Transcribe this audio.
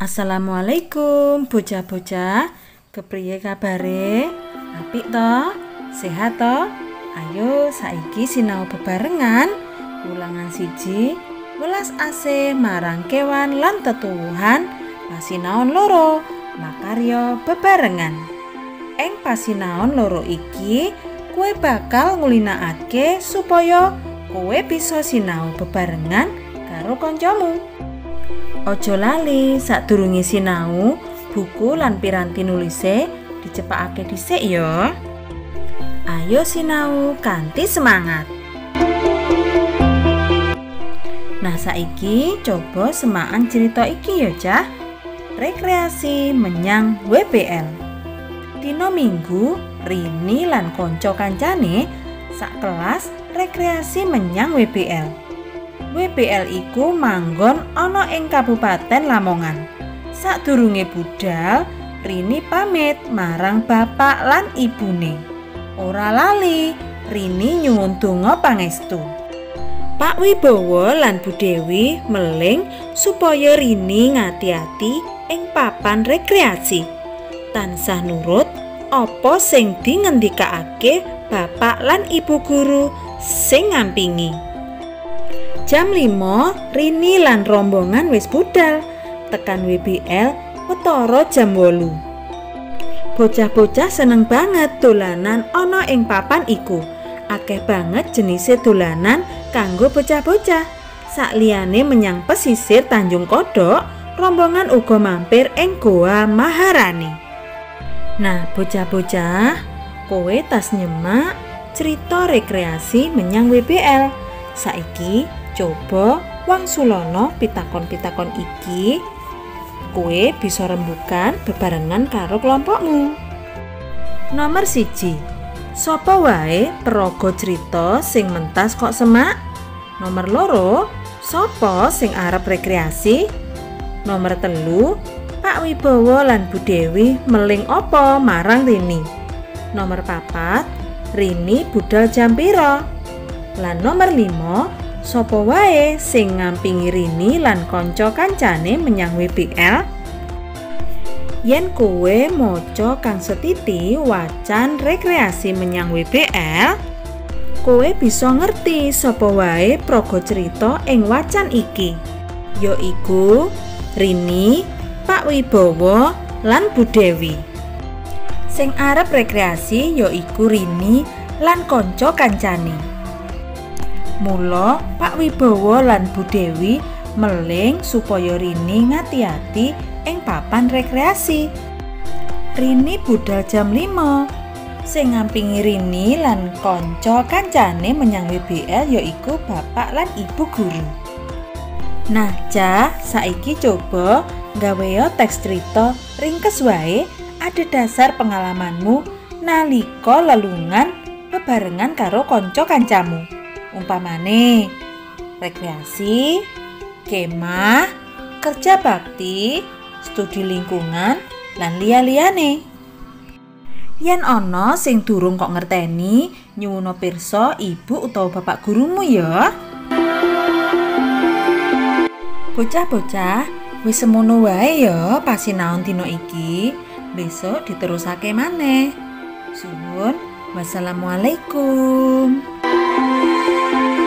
Assalamualaikum bocah-bocah, kepriye kabare? Apik to? Sehat to? Ayo saiki sinau bebarengan ulangan 1 welas AC marang kewan lan tetuwuhan pasinaon loro makarya bebarengan. Ing pasinaon loro iki kowe bakal ngulinakake supaya kowe bisa sinau bebarengan karo kancamu. Ojo lali sadurunge sinau, buku lan piranti nulise dicepakake dhisik ya. Ayo sinau kanthi semangat. Nah saiki coba semaan cerita iki ya cah. Rekreasi menyang WBL. Dino Minggu, Rini lan konco kancane sak kelas rekreasi menyang WBL. WBL iku manggon ana ing Kabupaten Lamongan. Sadurunge budal, Rini pamit marang bapak lan ibune. Ora lali, Rini nyuwun donga pangestu. Pak Wibowo lan Bu Dewi meling supaya Rini ngati-ati ing papan rekreasi. Tansah nurut apa sing dingendikake bapak lan ibu guru sing ngampingi. Jam 5, Rini lan rombongan wis budal tekan WBL wetara jam 8. Bocah-bocah seneng banget dolanan ana ing papan iku. Akeh banget jenise dolanan kanggo bocah-bocah. Sakliyane menyang pesisir Tanjung Kodok, rombongan uga mampir ing Goa Maharani. Nah, bocah-bocah, kowe tas nyemak cerita rekreasi menyang WBL. Saiki coba wangsulana pitakon-pitakon iki, kowe bisa rembugan bebarengan karo kelompokmu. Nomor 1. Sapa wae peraga cerita sing mentas kok semak? Nomor 2. Sapa sing arep rekreasi? Nomor 3. Pak Wibowo lan Bu Dewi meling apa marang Rini? Nomor 4. Rini budal jam pira? Lan nomor 5. Sapa wae sing ngampingi Rini lan kanca kancane menyang WBL? Yen kowe maca kang setiti wacan rekreasi menyang WBL, kowe bisa ngerti sapa wae praga cerita ing wacan iki, yaiku Rini, Pak Wibowo lan Bu Dewi. Sing arep rekreasi yaiku Rini lan kanca kancane. Mula Pak Wibowo lan Bu Dewi meling supaya Rini ngati-ati ing papan rekreasi. Rini budal jam 5. Sing ngampingi Rini lan kanca kancane menyang WBL yaiku bapak lan ibu guru. Nah, cah, saiki coba gawe teks cerita ringkes wae adhedhasar pengalamanmu nalika lelungan bebarengan karo kanca kancamu. Umpamane rekreasi, kemah, kerja bakti, studi lingkungan, lan liya-liyane. Yen ana sing durung kok ngerteni, nyuwun pirsa ibu utawa bapak gurumu ya. Bocah-bocah, wis semono wae ya pasinaon dina iki. Besok diterusake maneh. Suwun, wassalamualaikum.